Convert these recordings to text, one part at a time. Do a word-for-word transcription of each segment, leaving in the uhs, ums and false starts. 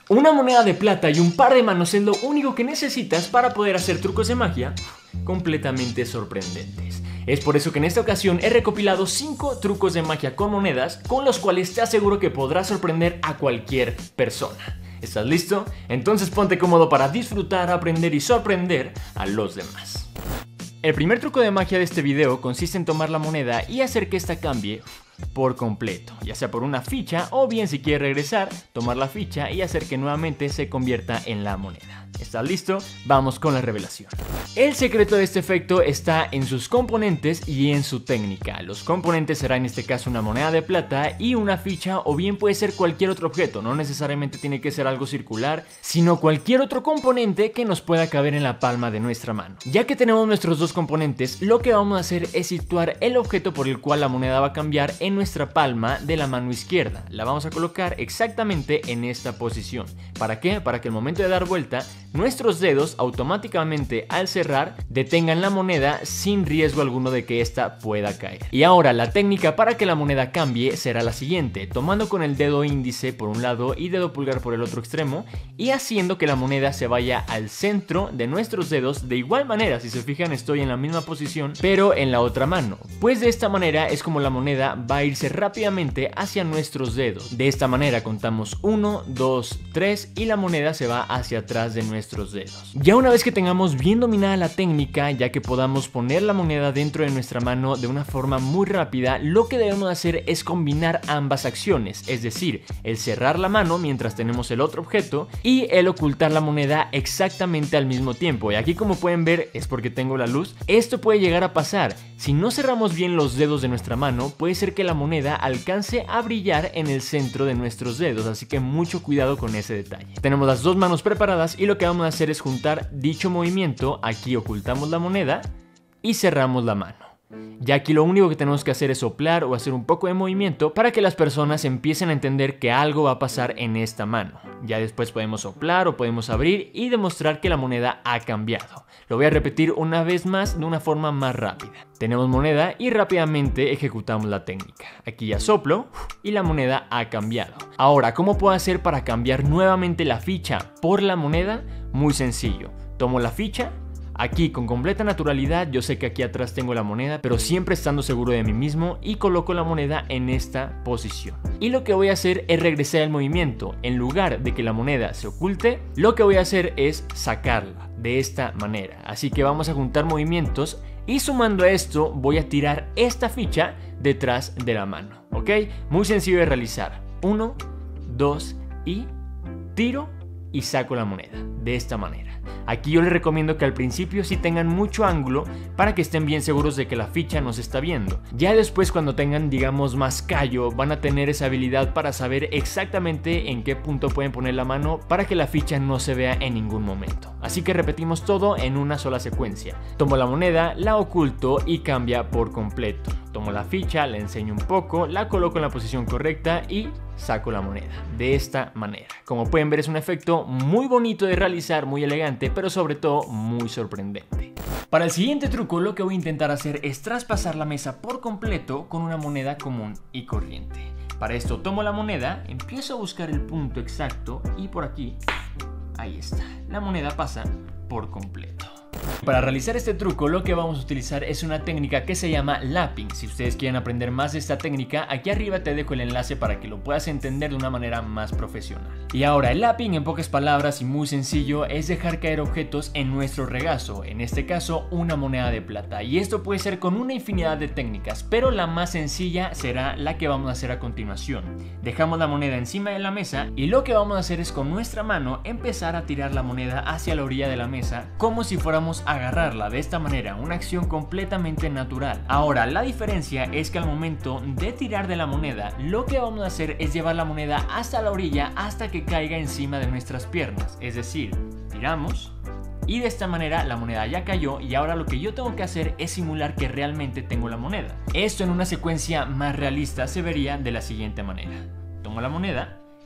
Una moneda de plata y un par de manos es lo único que necesitas para poder hacer trucos de magia completamente sorprendentes. Es por eso que en esta ocasión he recopilado cinco trucos de magia con monedas con los cuales te aseguro que podrás sorprender a cualquier persona. ¿Estás listo? Entonces ponte cómodo para disfrutar, aprender y sorprender a los demás. El primer truco de magia de este video consiste en tomar la moneda y hacer que esta cambie por completo, ya sea por una ficha o bien, si quieres regresar, tomar la ficha y hacer que nuevamente se convierta en la moneda. ¿Estás listo? Vamos con la revelación. El secreto de este efecto está en sus componentes y en su técnica. Los componentes serán en este caso una moneda de plata y una ficha, o bien puede ser cualquier otro objeto. No necesariamente tiene que ser algo circular, sino cualquier otro componente que nos pueda caber en la palma de nuestra mano. Ya que tenemos nuestros dos componentes, lo que vamos a hacer es situar el objeto por el cual la moneda va a cambiar en nuestra palma de la mano izquierda. La vamos a colocar exactamente en esta posición. ¿Para qué? Para que al momento de dar vuelta, nuestros dedos automáticamente al cerrar detengan la moneda sin riesgo alguno de que ésta pueda caer. Y ahora la técnica para que la moneda cambie será la siguiente: tomando con el dedo índice por un lado y dedo pulgar por el otro extremo y haciendo que la moneda se vaya al centro de nuestros dedos. De igual manera, si se fijan, estoy en la misma posición pero en la otra mano, pues de esta manera es como la moneda va a irse rápidamente hacia nuestros dedos. De esta manera contamos uno, dos, tres y la moneda se va hacia atrás de nuestros dedos. Ya una vez que tengamos bien dominada la técnica, ya que podamos poner la moneda dentro de nuestra mano de una forma muy rápida, lo que debemos hacer es combinar ambas acciones, es decir, el cerrar la mano mientras tenemos el otro objeto y el ocultar la moneda exactamente al mismo tiempo. Y aquí, como pueden ver, es porque tengo la luz, esto puede llegar a pasar. Si no cerramos bien los dedos de nuestra mano, puede ser que la moneda alcance a brillar en el centro de nuestros dedos, así que mucho cuidado con ese detalle. Tenemos las dos manos preparadas y lo que vamos a hacer es juntar dicho movimiento. Aquí ocultamos la moneda y cerramos la mano. Ya aquí lo único que tenemos que hacer es soplar o hacer un poco de movimiento para que las personas empiecen a entender que algo va a pasar en esta mano. Ya después podemos soplar o podemos abrir y demostrar que la moneda ha cambiado. Lo voy a repetir una vez más de una forma más rápida. Tenemos moneda y rápidamente ejecutamos la técnica. Aquí ya soplo y la moneda ha cambiado. Ahora, ¿cómo puedo hacer para cambiar nuevamente la ficha por la moneda? Muy sencillo. Tomo la ficha. Aquí con completa naturalidad, yo sé que aquí atrás tengo la moneda, pero siempre estando seguro de mí mismo, y coloco la moneda en esta posición. Y lo que voy a hacer es regresar el movimiento. En lugar de que la moneda se oculte, lo que voy a hacer es sacarla de esta manera. Así que vamos a juntar movimientos y sumando a esto voy a tirar esta ficha detrás de la mano, ¿ok? Muy sencillo de realizar. Uno, dos y tiro y saco la moneda de esta manera. Aquí yo les recomiendo que al principio sí tengan mucho ángulo para que estén bien seguros de que la ficha no se está viendo. Ya después, cuando tengan, digamos, más callo, van a tener esa habilidad para saber exactamente en qué punto pueden poner la mano para que la ficha no se vea en ningún momento. Así que repetimos todo en una sola secuencia. Tomo la moneda, la oculto y cambia por completo. Tomo la ficha, la enseño un poco, la coloco en la posición correcta y saco la moneda de esta manera. Como pueden ver, es un efecto muy bonito de realizar, muy elegante, pero sobre todo muy sorprendente. Para el siguiente truco, lo que voy a intentar hacer es traspasar la mesa por completo con una moneda común y corriente. Para esto tomo la moneda, empiezo a buscar el punto exacto y por aquí, ahí está, la moneda pasa por completo. Para realizar este truco, lo que vamos a utilizar es una técnica que se llama lapping. Si ustedes quieren aprender más de esta técnica, aquí arriba te dejo el enlace para que lo puedas entender de una manera más profesional. Y ahora, el lapping, en pocas palabras y muy sencillo, es dejar caer objetos en nuestro regazo, en este caso una moneda de plata. Y esto puede ser con una infinidad de técnicas, pero la más sencilla será la que vamos a hacer a continuación. Dejamos la moneda encima de la mesa y lo que vamos a hacer es con nuestra mano empezar a tirar la moneda hacia la orilla de la mesa como si fuéramos a agarrarla de esta manera, una acción completamente natural. Ahora, la diferencia es que al momento de tirar de la moneda, lo que vamos a hacer es llevar la moneda hasta la orilla hasta que caiga encima de nuestras piernas, es decir, tiramos y de esta manera la moneda ya cayó y ahora lo que yo tengo que hacer es simular que realmente tengo la moneda. Esto en una secuencia más realista se vería de la siguiente manera: tomo la moneda,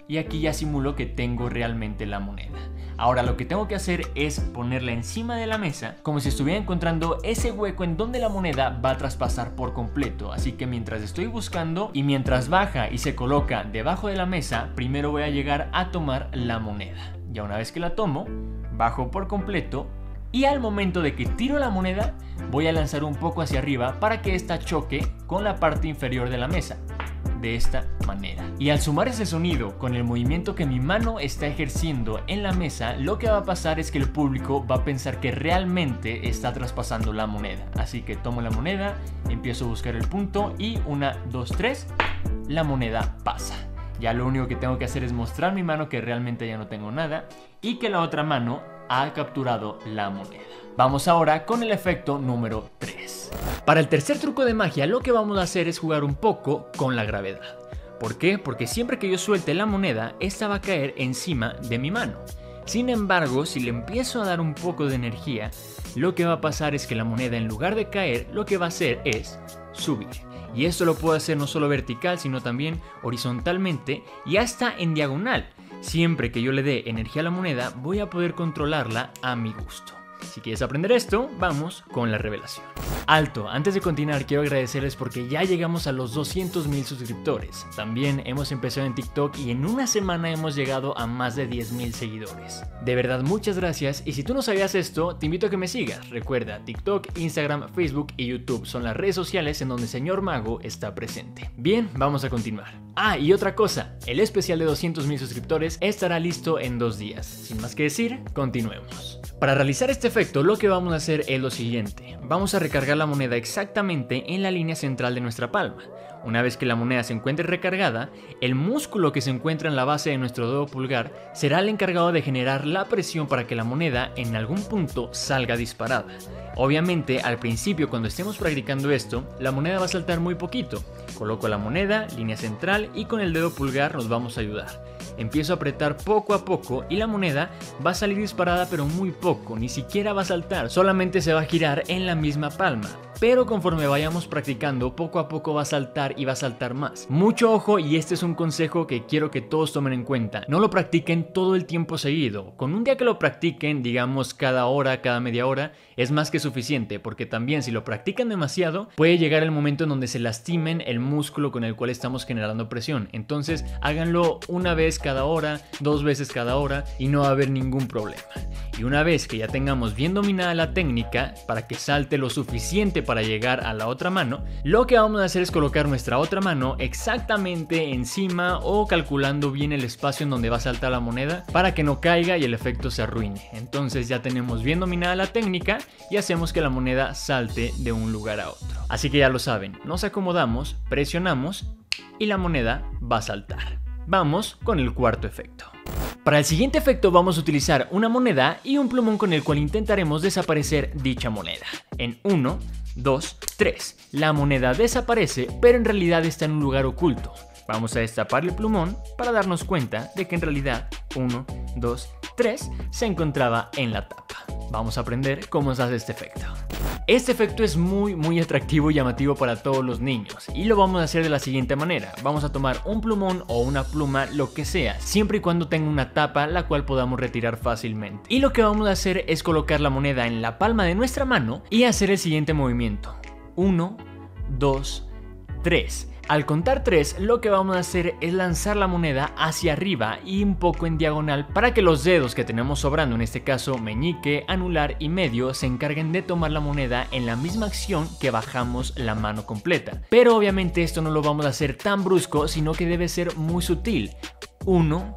y aquí ya simulo que tengo realmente la moneda. Ahora lo que tengo que hacer es ponerla encima de la mesa como si estuviera encontrando ese hueco en donde la moneda va a traspasar por completo. Así que mientras estoy buscando y mientras baja y se coloca debajo de la mesa, primero voy a llegar a tomar la moneda. Ya una vez que la tomo, bajo por completo y al momento de que tiro la moneda, voy a lanzar un poco hacia arriba para que ésta choque con la parte inferior de la mesa. De esta manera. Y al sumar ese sonido con el movimiento que mi mano está ejerciendo en la mesa, lo que va a pasar es que el público va a pensar que realmente está traspasando la moneda. Así que tomo la moneda, empiezo a buscar el punto y una, dos, tres, la moneda pasa. Ya lo único que tengo que hacer es mostrar mi mano que realmente ya no tengo nada y que la otra mano ha capturado la moneda. Vamos ahora con el efecto número tres. Para el tercer truco de magia lo que vamos a hacer es jugar un poco con la gravedad. ¿Por qué? Porque siempre que yo suelte la moneda, esta va a caer encima de mi mano. Sin embargo, si le empiezo a dar un poco de energía, lo que va a pasar es que la moneda, en lugar de caer, lo que va a hacer es subir. Y esto lo puedo hacer no solo vertical, sino también horizontalmente y hasta en diagonal. Siempre que yo le dé energía a la moneda, voy a poder controlarla a mi gusto. Si quieres aprender esto, vamos con la revelación. Alto, antes de continuar quiero agradecerles porque ya llegamos a los doscientos mil suscriptores. También hemos empezado en TikTok y en una semana hemos llegado a más de diez mil seguidores. De verdad, muchas gracias, y si tú no sabías esto, te invito a que me sigas. Recuerda, TikTok, Instagram, Facebook y YouTube son las redes sociales en donde Señor Mago está presente. Bien, vamos a continuar. Ah, y otra cosa, el especial de doscientos mil suscriptores estará listo en dos días. Sin más que decir, continuemos. Para realizar este efecto, lo que vamos a hacer es lo siguiente. Vamos a recargar la moneda exactamente en la línea central de nuestra palma. Una vez que la moneda se encuentre recargada, el músculo que se encuentra en la base de nuestro dedo pulgar será el encargado de generar la presión para que la moneda en algún punto salga disparada. Obviamente, al principio, cuando estemos practicando esto, la moneda va a saltar muy poquito. Coloco la moneda, línea central, y con el dedo pulgar nos vamos a ayudar. Empiezo a apretar poco a poco y la moneda va a salir disparada, pero muy poco, ni siquiera va a saltar, solamente se va a girar en la misma palma. Pero conforme vayamos practicando, poco a poco va a saltar y va a saltar más. Mucho ojo, y este es un consejo que quiero que todos tomen en cuenta. No lo practiquen todo el tiempo seguido. Con un día que lo practiquen, digamos cada hora, cada media hora, es más que suficiente, porque también si lo practican demasiado, puede llegar el momento en donde se lastimen el músculo con el cual estamos generando presión. Entonces háganlo una vez cada hora, dos veces cada hora, y no va a haber ningún problema. Y una vez que ya tengamos bien dominada la técnica, para que salte lo suficiente para llegar a la otra mano, lo que vamos a hacer es colocar nuestra otra mano exactamente encima o calculando bien el espacio en donde va a saltar la moneda para que no caiga y el efecto se arruine. Entonces ya tenemos bien dominada la técnica y hacemos que la moneda salte de un lugar a otro. Así que ya lo saben, nos acomodamos, presionamos y la moneda va a saltar. Vamos con el cuarto efecto. Para el siguiente efecto vamos a utilizar una moneda y un plumón con el cual intentaremos desaparecer dicha moneda. En uno, dos, tres. La moneda desaparece, pero en realidad está en un lugar oculto. Vamos a destapar el plumón para darnos cuenta de que en realidad uno, dos, tres se encontraba en la tapa. Vamos a aprender cómo se hace este efecto. Este efecto es muy muy atractivo y llamativo para todos los niños, y lo vamos a hacer de la siguiente manera. Vamos a tomar un plumón o una pluma, lo que sea, siempre y cuando tenga una tapa la cual podamos retirar fácilmente. Y lo que vamos a hacer es colocar la moneda en la palma de nuestra mano y hacer el siguiente movimiento. uno, dos, tres. Al contar tres, lo que vamos a hacer es lanzar la moneda hacia arriba y un poco en diagonal para que los dedos que tenemos sobrando, en este caso meñique, anular y medio, se encarguen de tomar la moneda en la misma acción que bajamos la mano completa. Pero obviamente esto no lo vamos a hacer tan brusco, sino que debe ser muy sutil. uno,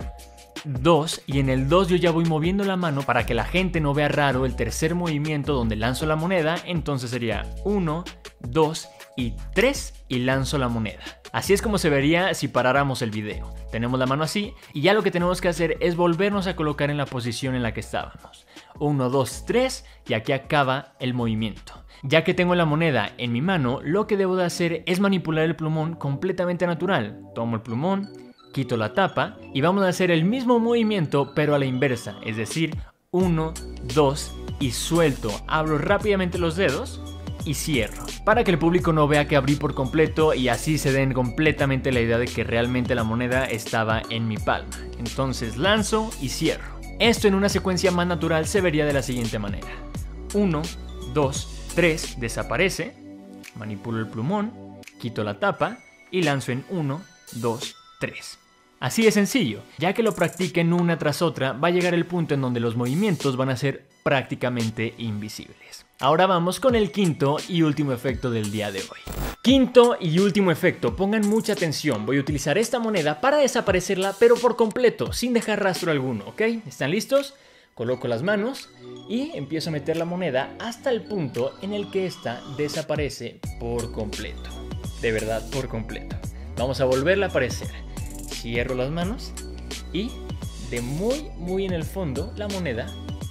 dos, y en el dos yo ya voy moviendo la mano para que la gente no vea raro el tercer movimiento donde lanzo la moneda. Entonces sería uno, dos y tres y lanzo la moneda. Así es como se vería si paráramos el video. Tenemos la mano así y ya lo que tenemos que hacer es volvernos a colocar en la posición en la que estábamos. uno, dos, tres y aquí acaba el movimiento. Ya que tengo la moneda en mi mano, lo que debo de hacer es manipular el plumón completamente natural. Tomo el plumón, quito la tapa y vamos a hacer el mismo movimiento pero a la inversa, es decir, uno, dos y suelto, abro rápidamente los dedos y cierro, para que el público no vea que abrí por completo y así se den completamente la idea de que realmente la moneda estaba en mi palma. Entonces lanzo y cierro. Esto en una secuencia más natural se vería de la siguiente manera: uno, dos, tres, desaparece, manipulo el plumón, quito la tapa y lanzo en uno, dos, tres. Así de sencillo. Ya que lo practiquen una tras otra, va a llegar el punto en donde los movimientos van a ser prácticamente invisibles. Ahora vamos con el quinto y último efecto del día de hoy. Quinto y último efecto, pongan mucha atención. Voy a utilizar esta moneda para desaparecerla, pero por completo, sin dejar rastro alguno, ¿ok? ¿Están listos? Coloco las manos y empiezo a meter la moneda hasta el punto en el que esta desaparece por completo. De verdad, por completo. Vamos a volverla a aparecer. Cierro las manos y de muy muy en el fondo la moneda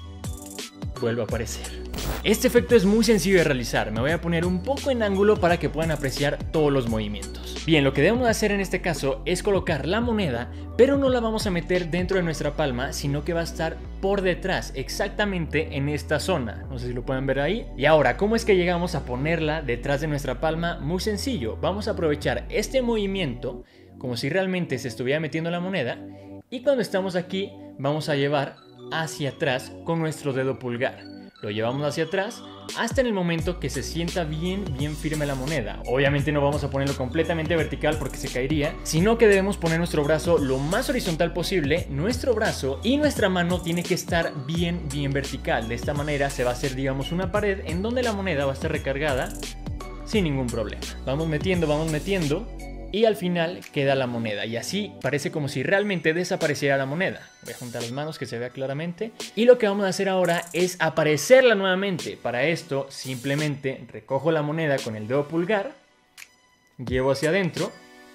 vuelve a aparecer. Este efecto es muy sencillo de realizar. Me voy a poner un poco en ángulo para que puedan apreciar todos los movimientos. Bien, lo que debemos hacer en este caso es colocar la moneda, pero no la vamos a meter dentro de nuestra palma, sino que va a estar por detrás, exactamente en esta zona. No sé si lo pueden ver ahí. Y ahora, ¿cómo es que llegamos a ponerla detrás de nuestra palma? Muy sencillo. Vamos a aprovechar este movimiento como si realmente se estuviera metiendo la moneda, y cuando estamos aquí vamos a llevar hacia atrás con nuestro dedo pulgar. Lo llevamos hacia atrás hasta en el momento que se sienta bien bien firme la moneda. Obviamente no vamos a ponerlo completamente vertical porque se caería, sino que debemos poner nuestro brazo lo más horizontal posible. Nuestro brazo y nuestra mano tiene que estar bien bien vertical. De esta manera se va a hacer, digamos, una pared en donde la moneda va a estar recargada sin ningún problema. Vamos metiendo, vamos metiendo y al final queda la moneda, y así parece como si realmente desapareciera la moneda. Voy a juntar las manos que se vea claramente, y lo que vamos a hacer ahora es aparecerla nuevamente. Para esto simplemente recojo la moneda con el dedo pulgar, llevo hacia adentro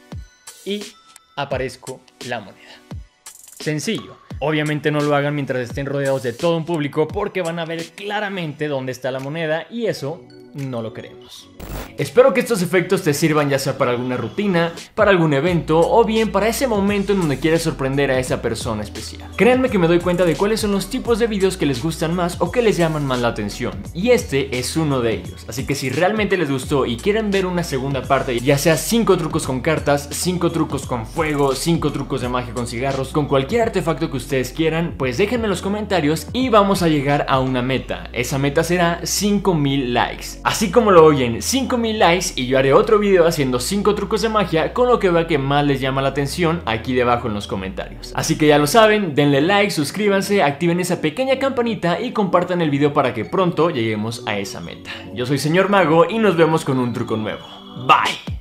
y aparezco la moneda. Sencillo. Obviamente no lo hagan mientras estén rodeados de todo un público, porque van a ver claramente dónde está la moneda y eso no lo queremos. Espero que estos efectos te sirvan ya sea para alguna rutina, para algún evento o bien para ese momento en donde quieres sorprender a esa persona especial. Créanme que me doy cuenta de cuáles son los tipos de videos que les gustan más o que les llaman más la atención, y este es uno de ellos. Así que si realmente les gustó y quieren ver una segunda parte, ya sea cinco trucos con cartas, cinco trucos con fuego, cinco trucos de magia con cigarros, con cualquier artefacto que ustedes quieran, pues déjenme en los comentarios y vamos a llegar a una meta. Esa meta será cinco mil likes. Así como lo oyen, cinco mil likes, y yo haré otro video haciendo cinco trucos de magia con lo que vea que más les llama la atención aquí debajo en los comentarios. Así que ya lo saben, denle like, suscríbanse, activen esa pequeña campanita y compartan el video para que pronto lleguemos a esa meta. Yo soy Señor Mago y nos vemos con un truco nuevo. Bye.